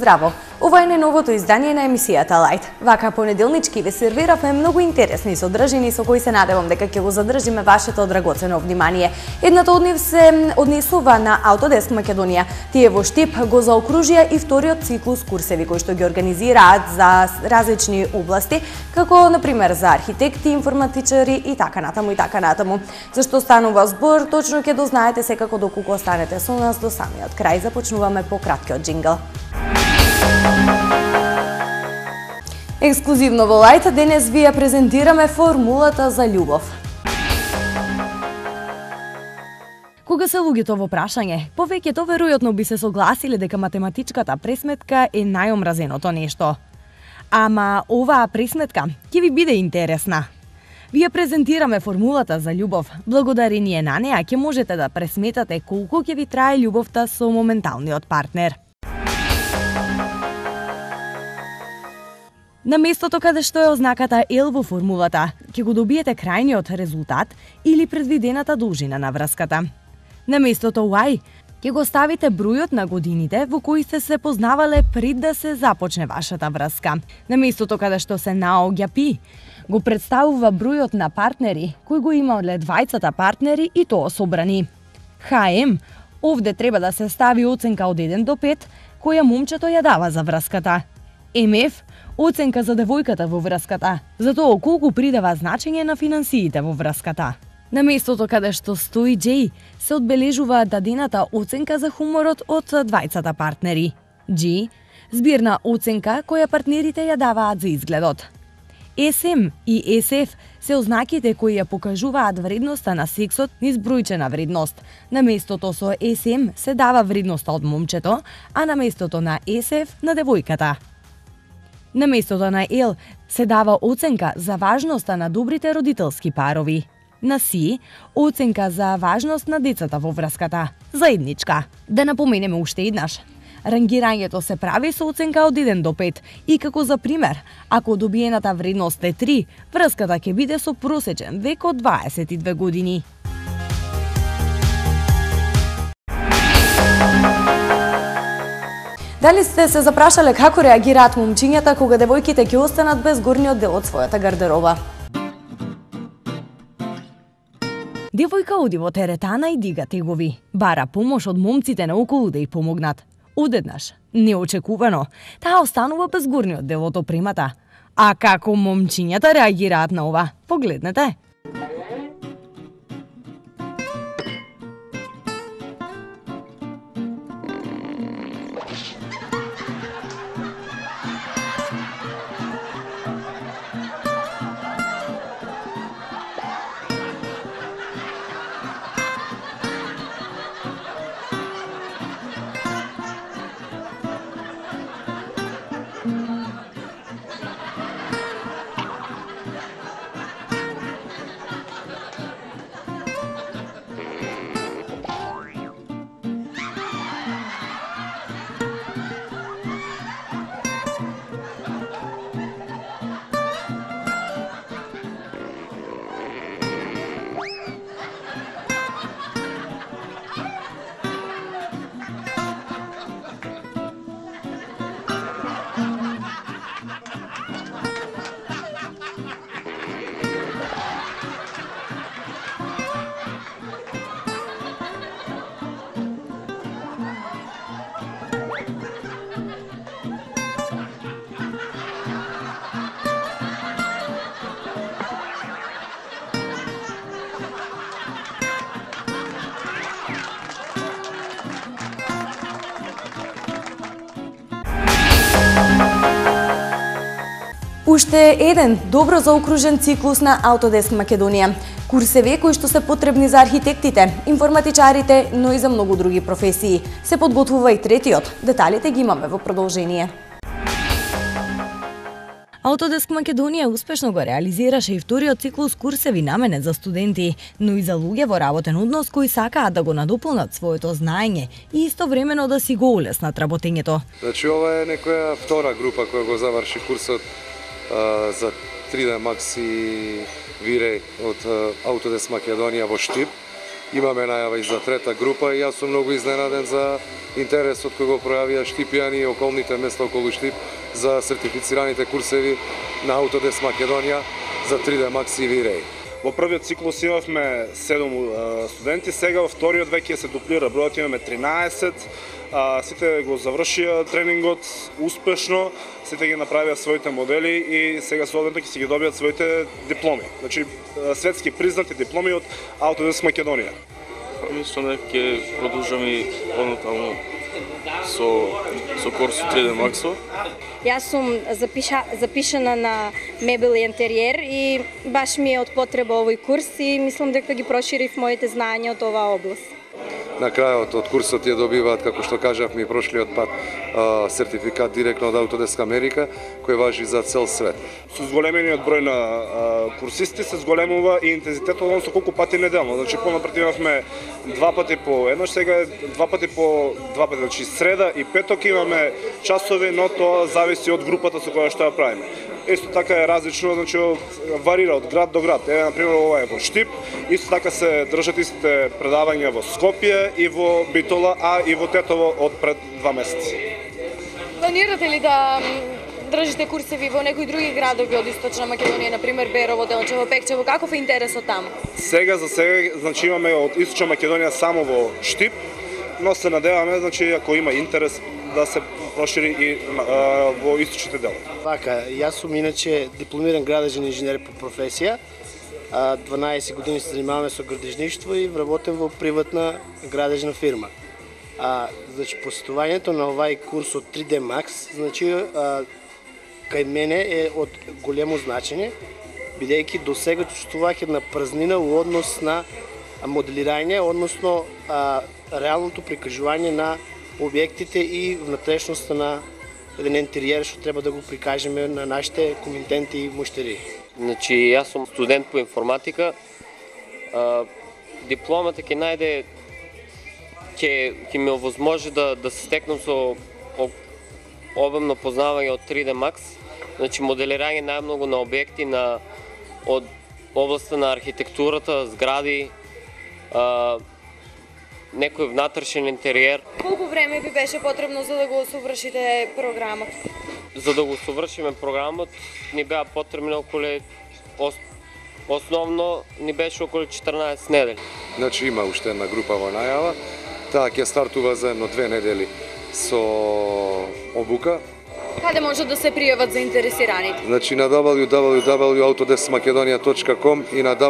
Здраво! Ова е најновото издание на емисијата Лајт. Вака понеделнички ви сервиравме многу интересни содржини со кои се надевам дека ќе го задржиме вашето драгоцено внимание. Едната од нив се однесува на Autodesk Македонија. Тие во Штип го заокружија и вториот циклус курсеви кои што ги организираат за различни области, како на пример за архитекти, информатичари и така натаму и така натаму. Зашто станува збор, точно ќе дознаете секако доколку останете со нас до самиот крај. Започнуваме по краткиот джингл. Ексклузивно во Лајт денес ви ја презентираме формулата за љубов. Кога се луѓето во прашање, повеќето веројатно би се согласиле дека математичката пресметка е најомразеното нешто. Ама оваа пресметка ќе ви биде интересна. Ви ја презентираме формулата за љубов. Благодарение на неа ќе можете да пресметате колку ќе ви трае љубовта со моменталниот партнер. На местото каде што е ознаката L во формулата, ќе го добиете крајниот резултат или предвидената должина на врската. На местото Y ќе го ставите бројот на годините во кои сте се познавале пред да се започне вашата врска. На местото каде што се наоѓа P, го представува бројот на партнери кои го имале двајцата партнери и тоа собрани. HM, овде треба да се стави оценка од 1 до 5 која момчето ја дава за врската. MF, оценка за девојката во врската, за тоа колку придава значење на финансиите во врската. На местото каде што стои J, се одбележува дадената оценка за хуморот од двајцата партнери. G, збирна оценка која партнерите ја даваат за изгледот. SM и SF се ознаките кои ја покажуваат вредноста на сексот низ бројчена вредност. На местото со SM се дава вредноста од момчето, а на местото на SF на девојката. На местото на L се дава оценка за важноста на добрите родителски парови. На C, оценка за важност на децата во врската, заедничка. Да напоменеме уште еднаш. Рангирањето се прави со оценка од 1 до 5 и како за пример, ако добиената вредност е 3, врската ќе биде со просечен век од 22 години. Дали сте се запрашале како реагираат момчињата кога девојките ќе останат без горниот дел од својата гардероба? Девојка оди во теретана и дига тегови. Бара помош од момците наоколу да ѝ помогнат. Одеднаш, неочекувано, таа останува без горниот дел од опремата. А како момчињата реагираат на ова? Погледнете. Уште еден добро заокружен циклус на Autodesk Македонија. Курсеви кои што се потребни за архитектите, информатичарите, но и за многу други професии. Се подготвува и третиот. Деталите ги имаме во продолжение. Autodesk Македонија успешно го реализираше и вториот циклус курсеви наменет за студенти, но и за луѓе во работен однос кои сакаат да го надополнат своето знаење и истовремено да си го улеснат работењето. Значи ова е некоја втора група која го заврши курсот за 3D Max и Виреј од Autodesk Македонија во Штип. Имаме најава и за трета група и јас сум многу изненаден за интересот кој го пројавија Штипјани и околните места околу Штип за сертифицираните курсеви на Autodesk Македонија за 3D Max и V-Ray. Во првиот циклус имавме 7 студенти, сега во вториот веќе се дуплира бројот, имаме 13. Сите го завршија тренингот успешно, сите ги направија своите модели и сега соодветно ќе си ги добијат своите дипломи. Значи светски признати дипломи од Autodesk Македонија. Мислам дека ќе продолжаме понатаму со курсот 3D Max. Јас сум запишана на мебел и интериер и баш ми е од потреба овој курс и мислам дека ги проширив моите знаења од оваа област. На крајот од курсот ја добиваат, како што кажавме и прошлиот пат, сертификат директно од Autodesk Америка, кој важи за цел свет. Со зголемениот број на курсисти се зголемува и интензитетот, односно колку пати неделно. Значи понапред имавме 2 пати по еднаш, сега е 2 пати по 2 пати, значи среда и петок имаме часови, но тоа зависи од групата со која што ја правиме. Исто така е различно, значи варира од град до град. Еве на пример ова е во Штип, исто така се држат истите предавања во Скопје и во Битола, а и во Тетово од пред 2 месеци. Планирате ли да држите курсеви во некои други градови од Источна Македонија, на пример Берово, Делчево, Пекчево, каков е интересот таму? Сега за сега, значи имаме од Источна Македонија само во Штип, но се надеваме, значи ако има интерес да се прошири и во источните дела. Вака, јас сум иначе дипломиран градежен инженер по професија. 12 години се занимаваме со градежништво и работам во приватна градежна фирма. Значи посетувањето на овај курс од 3D Max, значи кај мене е од големо значење, бидејќи до сега чувствувах една празнина во однос на моделирање, односно реалното прикажување на објектите и внатрешноста на еден интериер што треба да го прикажеме на нашите комитенти и муштери. Значи, јас сум студент по информатика. Дипломата ќе најде, ќе ми овозможи да се стекнам со обемно познавање од 3D Max. Значи, моделирање најмногу на објекти од областта на архитектурата, згради, некој внатрешен интериер. Колку време би беше потребно за да го совршите програмот? За да го совршиме програмот, ни беа потребни околу, основно ни беше околу 14 недели. Значи има уште една група во најава, таа ќе стартува за едно 2 недели со обука. Каде може да се пријават заинтересираните? Значи на www.autodeskmakedonia.com и на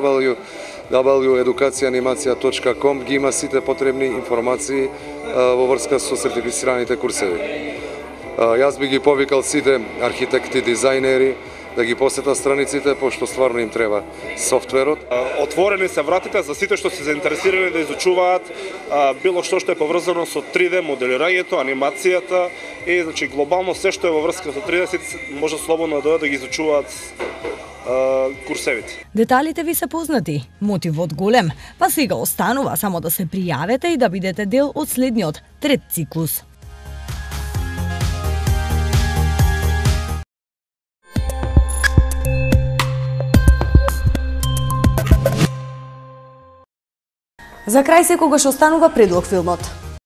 www.edukacijaanimacija.com ги има сите потребни информации во врска со сертифицираните курсеви. Јас би ги повикал сите архитекти, дизајнери да ги посетат страниците, пошто стварно им треба софтверот. Отворени се вратите за сите што се заинтересирани да изучуваат било што е поврзано со 3D моделирањето, анимацијата и значи глобално се што е во врска со 3D може слободно да ги изучуваат курсевите. Деталите ви се познати, мотивот голем, па сега останува само да се пријавете и да бидете дел од следниот, трет циклус. За крај секогаш останува предлог филмот.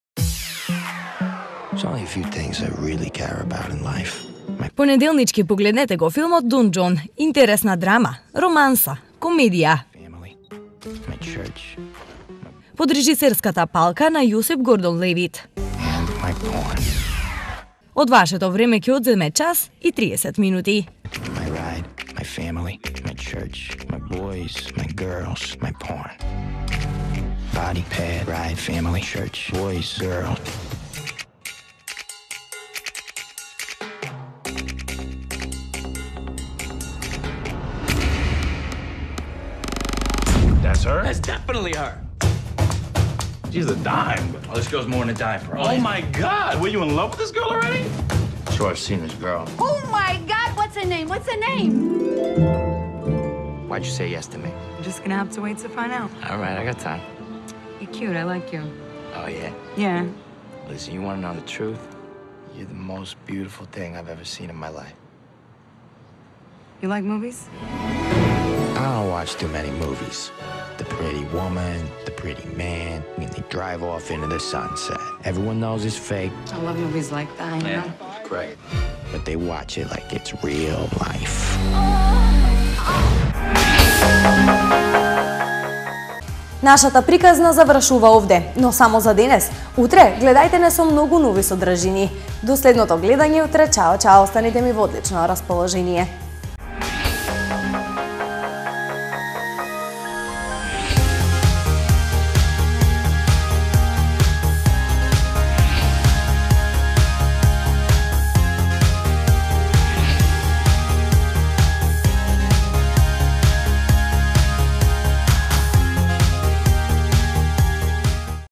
Понеделнички погледнете го филмот Дун Џон, интересна драма, романса, комедија. Под режисерската палка на Јосип Гордон-Левит. Од вашето време ќе одземе час и 30 минути. Body, pad, ride, family, church, boys, girls. That's her? That's definitely her. She's a dime. Oh, this girl's more than a dime for Oh my God! Were you in love with this girl already? Sure, I've seen this girl. Oh my God! What's her name? What's her name? Why'd you say yes to me? I'm just gonna have to wait to find out. All right, I got time. You're cute, I like you. Oh, yeah? Yeah. Listen, you want to know the truth? You're the most beautiful thing I've ever seen in my life. You like movies? I don't watch too many movies. the pretty woman, the pretty man, and they drive off into the sunset. Everyone knows it's fake. I love movies like that, you know? Great. But they watch it like it's real life. Нашата приказна завршува овде, но само за денес. Утре гледајте не со многу нови содржини. До следното гледање утре, чао, останете ми во одлично расположение.